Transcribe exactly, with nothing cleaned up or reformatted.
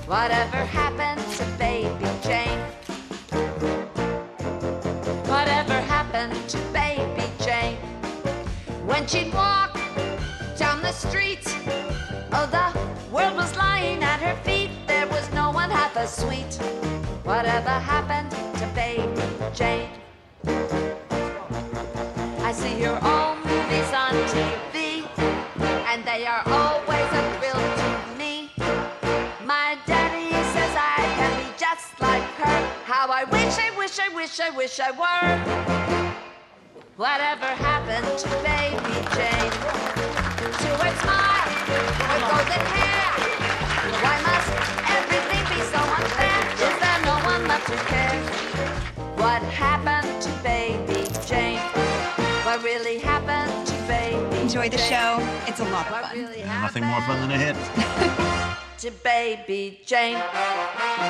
Whatever happened to Baby Jane? Whatever happened to Baby Jane? When she'd walk down the street, oh, the world was lying at her feet. There was no one half as sweet. Whatever happened to Baby Jane? I see her old movies on T V, and they are always a thrill to me. My daddy says I can be just like her. How I wish, I wish, I wish, I wish I were. Whatever happened to Baby Jane? To her smile, her golden hair. Why must everything be so unfair? Is there no one left to care? What happened to Baby Jane? What really happened to Baby Enjoy the Jane? show. It's a lot of What fun. really Nothing more fun than a hit. happened to Baby Jane?